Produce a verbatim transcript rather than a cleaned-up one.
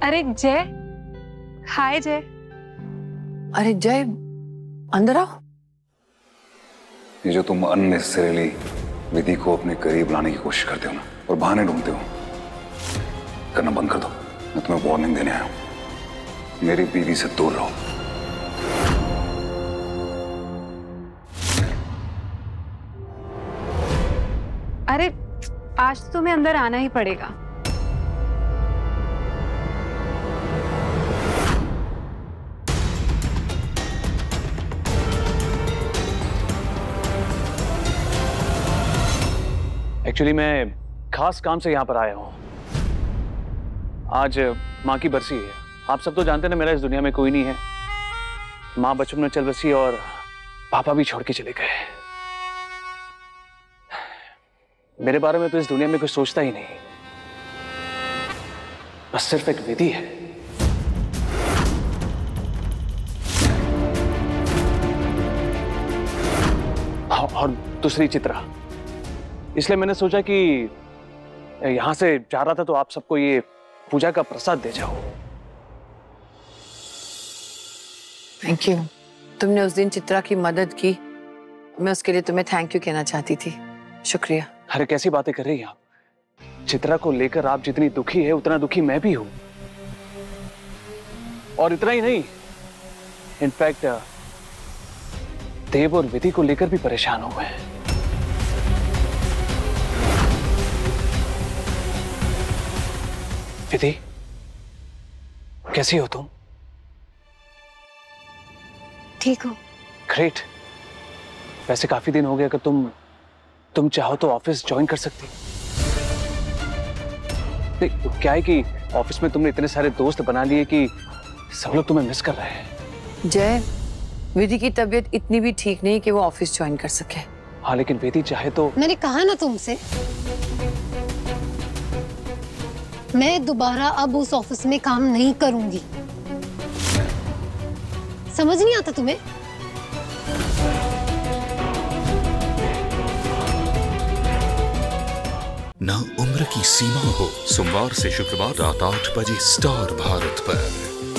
अरे जय, हाय जय। अरे जय, अंदर आओ। ये जो तुम अननेसेसरीली विधि को अपने करीब लाने की कोशिश करते हो ना और बहाने ढूंढते हो, करना बंद कर दो। मैं तुम्हें वार्निंग देने आया हूं, मेरी बीवी से दूर रहो। अरे आज तो तुम्हें अंदर आना ही पड़ेगा। एक्चुअली मैं खास काम से यहाँ पर आया हूँ। आज माँ की बरसी है। आप सब तो जानते हैं ना, मेरा इस दुनिया में कोई नहीं है। माँ बचपन में चल बसी और पापा भी छोड़ के चले गए। मेरे बारे में तो इस दुनिया में कोई सोचता ही नहीं, बस सिर्फ एक विधि है। और दूसरी चित्रा। इसलिए मैंने सोचा कि यहां से जा रहा था तो आप सबको ये पूजा का प्रसाद दे जाओ। Thank you. तुमने उस दिन चित्रा की मदद की, मैं उसके लिए तुम्हें थैंक यू कहना चाहती थी। शुक्रिया। अरे कैसी बातें कर रही हैं आप? चित्रा को लेकर आप जितनी दुखी है उतना दुखी मैं भी हूं। और इतना ही नहीं, इनफैक्ट देव और विधि को लेकर भी परेशान हुए हैं। विधि, कैसी हो तुम? ठीक हो? ग्रेट। वैसे काफी दिन हो गए, अगर तुम तुम चाहो तो ऑफिस ज्वाइन कर सकती। नहीं, क्या है कि ऑफिस में तुमने इतने सारे दोस्त बना लिए कि सब लोग तुम्हें मिस कर रहे हैं। जय, विधि की तबीयत इतनी भी ठीक नहीं कि वो ऑफिस ज्वाइन कर सके। हाँ, लेकिन विधि चाहे तो। मैंने कहा ना तुमसे, मैं दोबारा अब उस ऑफिस में काम नहीं करूंगी। समझ नहीं आता तुम्हें? ना उम्र की सीमा हो, सोमवार से शुक्रवार रात आठ बजे स्टार भारत पर।